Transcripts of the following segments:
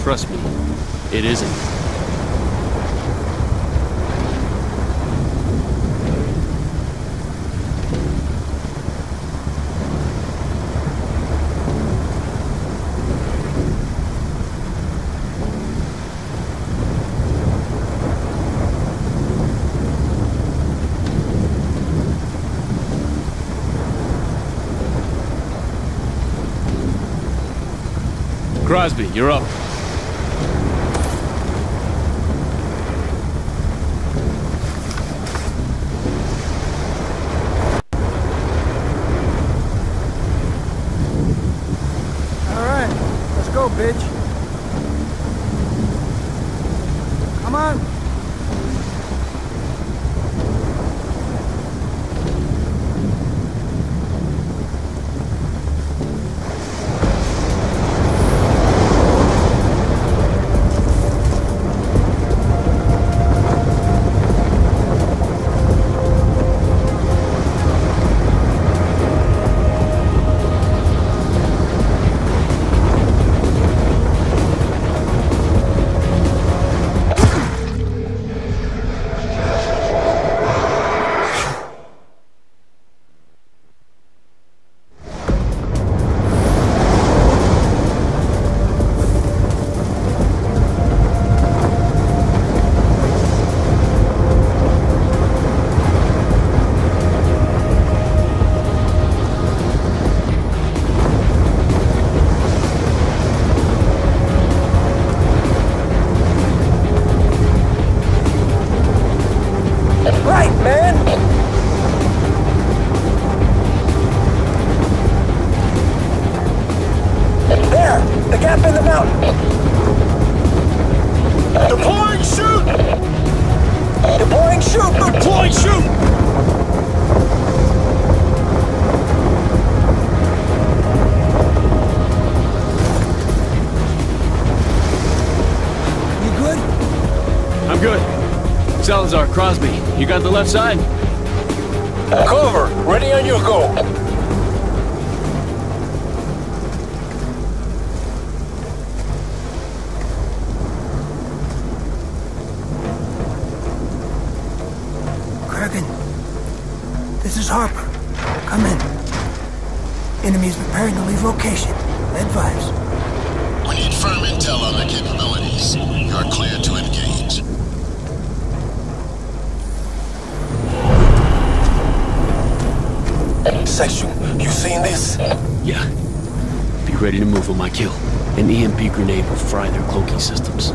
Trust me, it isn't. Crosby, you're up. All right, let's go, bitch. Come on. Salazar, Crosby, you got the left side? Cover, ready on your go. Kurgan, this is Harper. Come in. Enemies preparing to leave location. Advise. We need firm intel on their capabilities. You're clear to engage. Section, you seen this? Yeah. Be ready to move on my kill. An EMP grenade will fry their cloaking systems.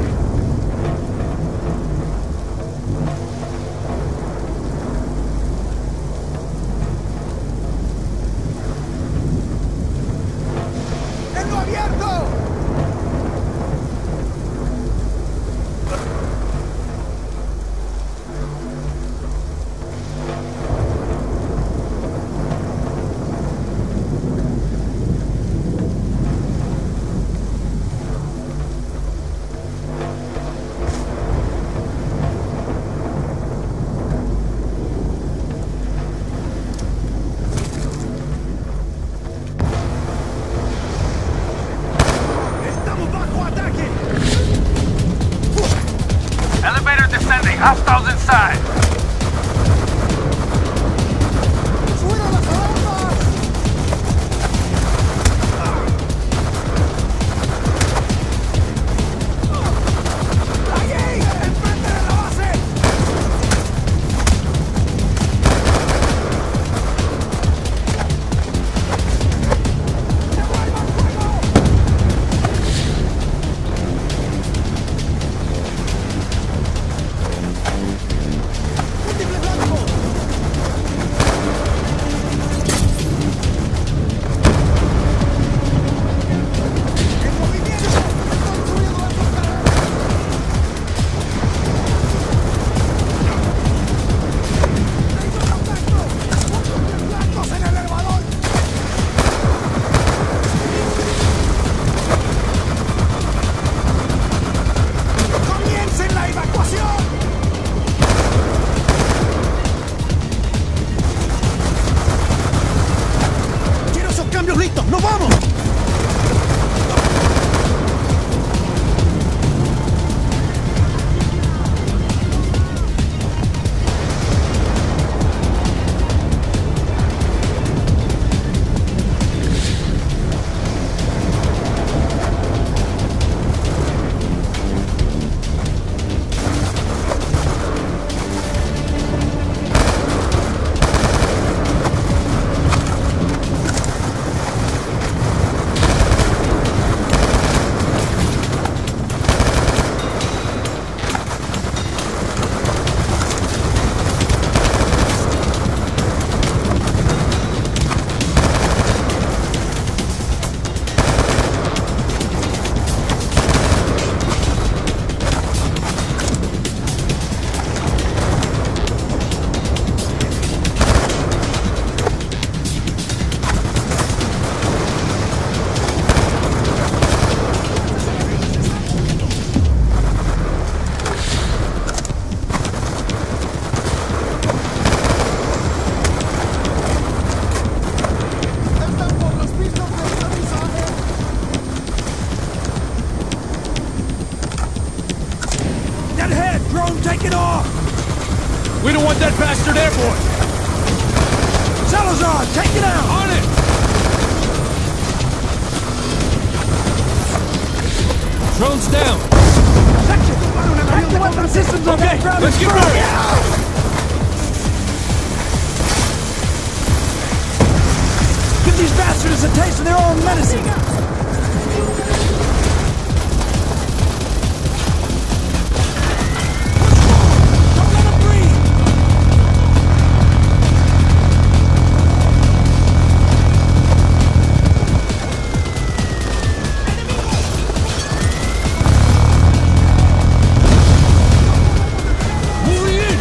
Hostiles inside! Break it off! We don't want that bastard airborne! Salazar, take it out! On it! Drone's down! Section! Active weapon systems on that ground. Let's get moving! Give these bastards a taste of their own medicine! Don't let them breathe! Moving in!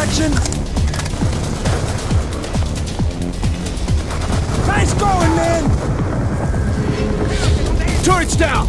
section. Nice going, man! Turret's down!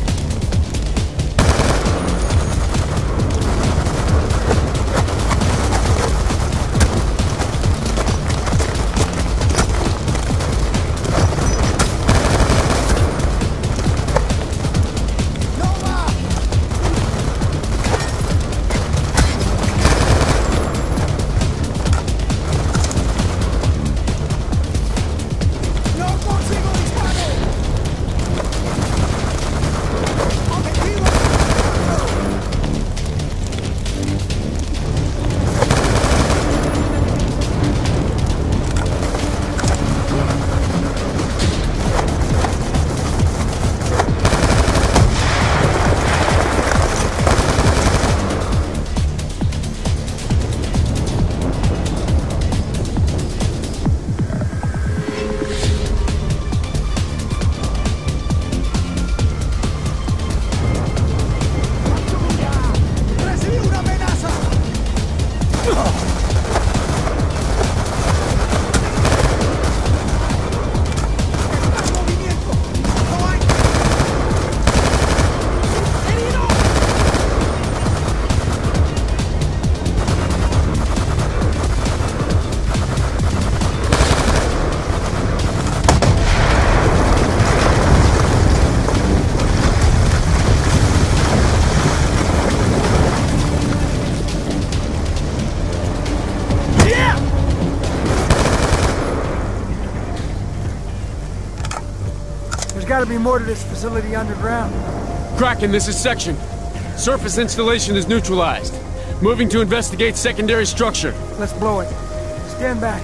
There's gotta be more to this facility underground. Kraken, this is Section. Surface installation is neutralized. Moving to investigate secondary structure. Let's blow it. Stand back.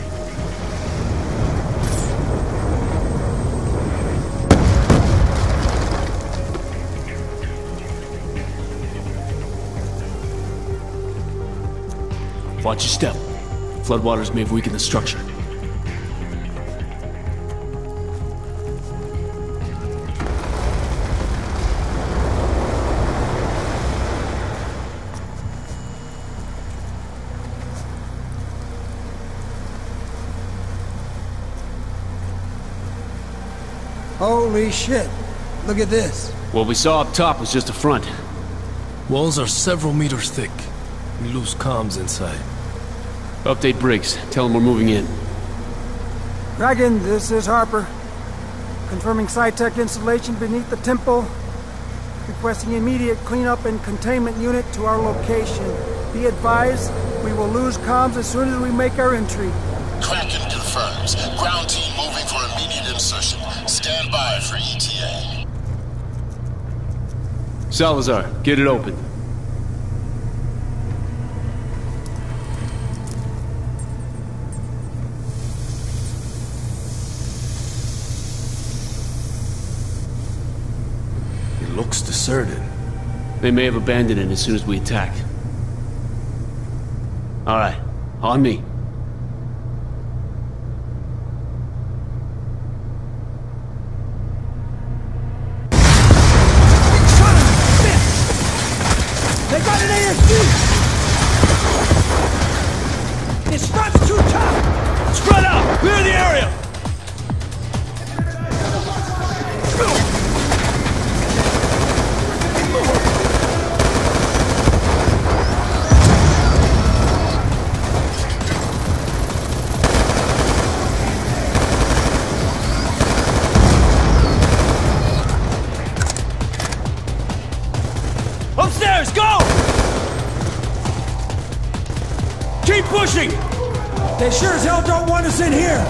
Watch your step. Floodwaters may have weakened the structure. Holy shit. Look at this. What we saw up top was just a front. Walls are several meters thick. We lose comms inside. Update Briggs. Tell him we're moving in. Dragon, this is Harper. Confirming SciTech installation beneath the temple. Requesting immediate cleanup and containment unit to our location. Be advised, we will lose comms as soon as we make our entry. Kraken confirms. Ground team moving for immediate insertion. Stand by for ETA. Salazar, get it open. It looks deserted. They may have abandoned it as soon as we attack. All right, on me. They got an ASD! This front's too tough! Spread out! Clear the area! Upstairs, go! Keep pushing! They sure as hell don't want us in here!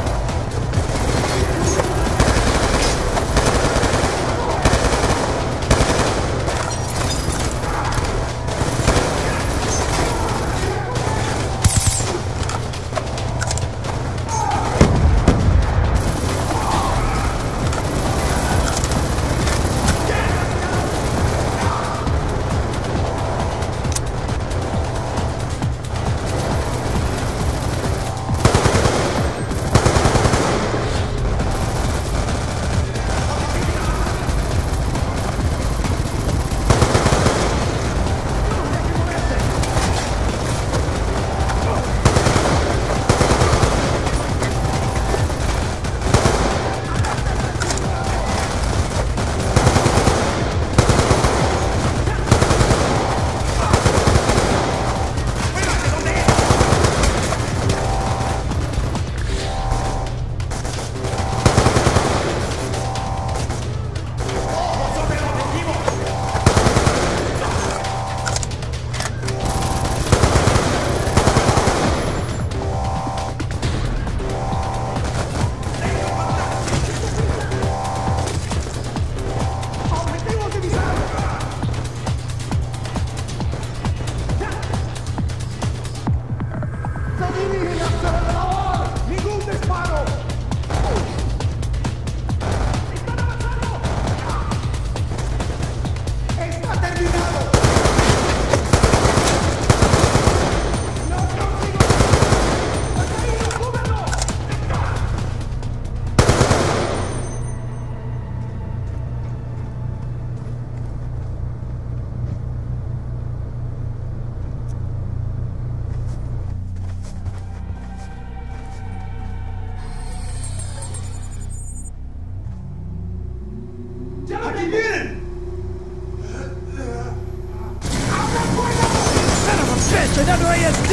Get under ASD!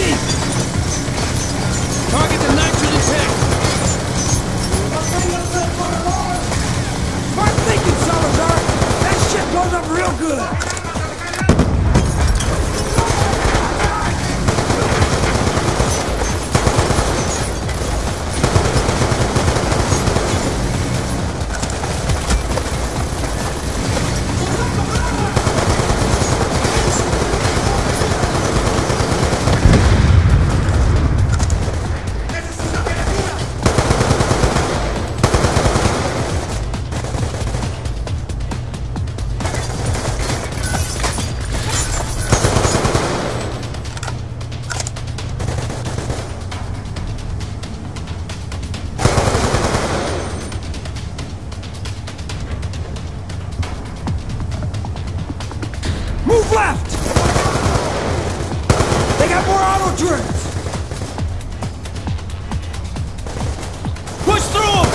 Target the nitrogen tank! Smart thinking, Salazar! That shit blows up real good! Move left! They got more auto turrets! Push through them!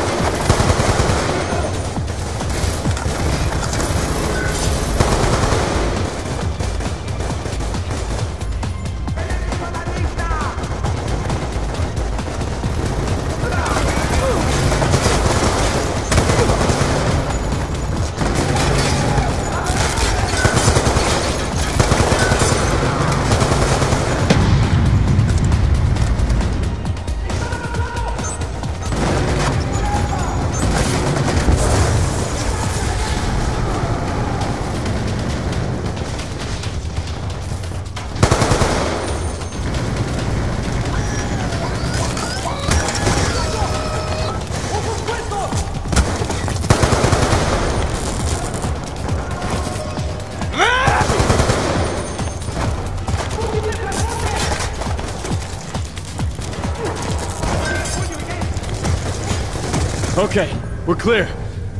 Okay, we're clear.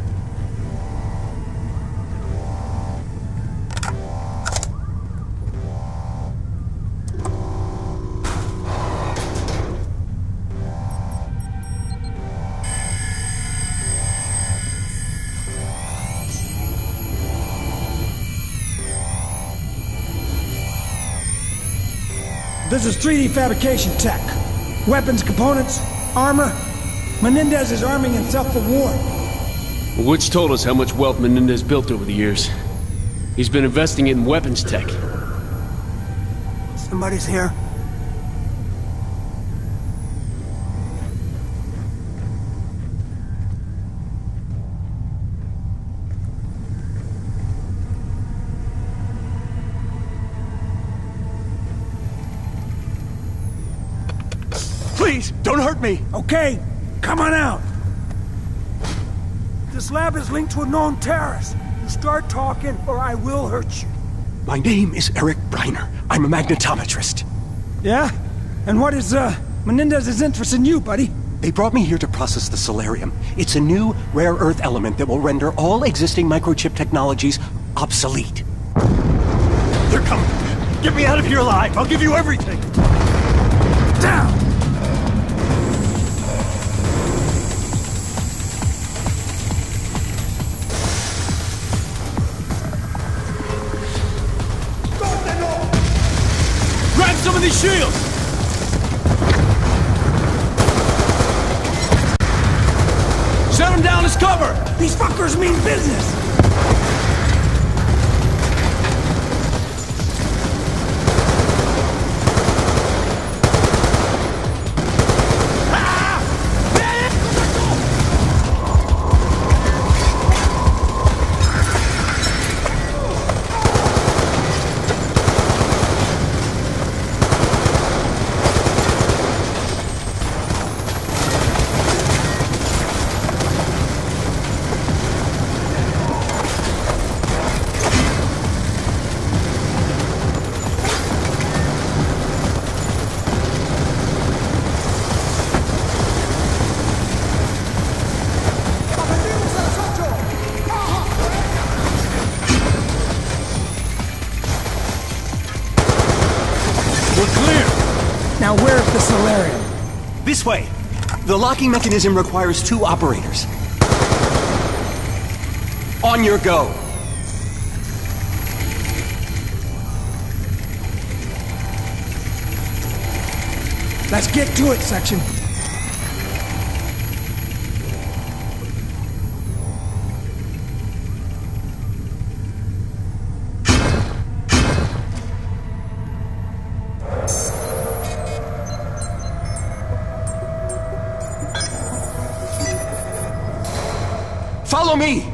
This is 3D fabrication tech. Weapons, components, armor. Menendez is arming himself for war. Woods told us how much wealth Menendez built over the years. He's been investing in weapons tech. Somebody's here. Please, don't hurt me! Okay, come on out. This lab is linked to a known terrorist. You start talking or I will hurt you. My name is Eric Briner. I'm a magnetometrist. Yeah? And what is, Menendez's interest in you, buddy? They brought me here to process the Solarium. It's a new, rare earth element that will render all existing microchip technologies obsolete. They're coming! Get me out of here alive! I'll give you everything! Down! Grab some of these shields! Shut them down as cover! These fuckers mean business! Now where's the Solarium? This way! The locking mechanism requires 2 operators. On your go! Let's get to it, Section. Follow me!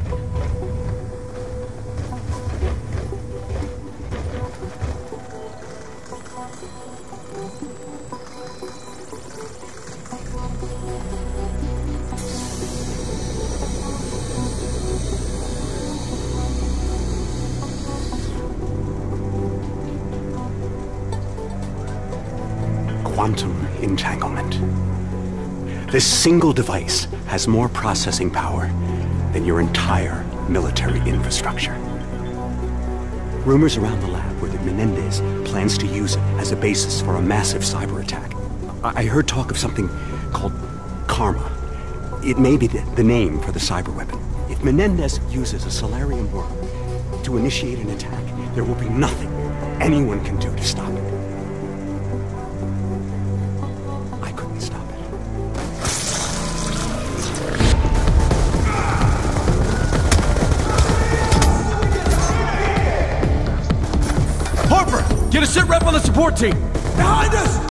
Quantum entanglement. This single device has more processing power than your entire military infrastructure. Rumors around the lab were that Menendez plans to use it as a basis for a massive cyber attack. I heard talk of something called Karma. It may be the name for the cyber weapon. If Menendez uses a Solarium worm to initiate an attack, there will be nothing anyone can do to stop it. I couldn't stop it. Harper! Get a sit rep on the support team! Behind us!